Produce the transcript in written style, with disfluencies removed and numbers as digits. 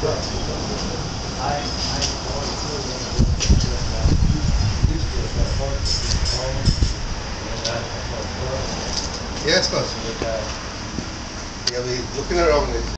Yeah, I suppose. Yeah, we looking at it over the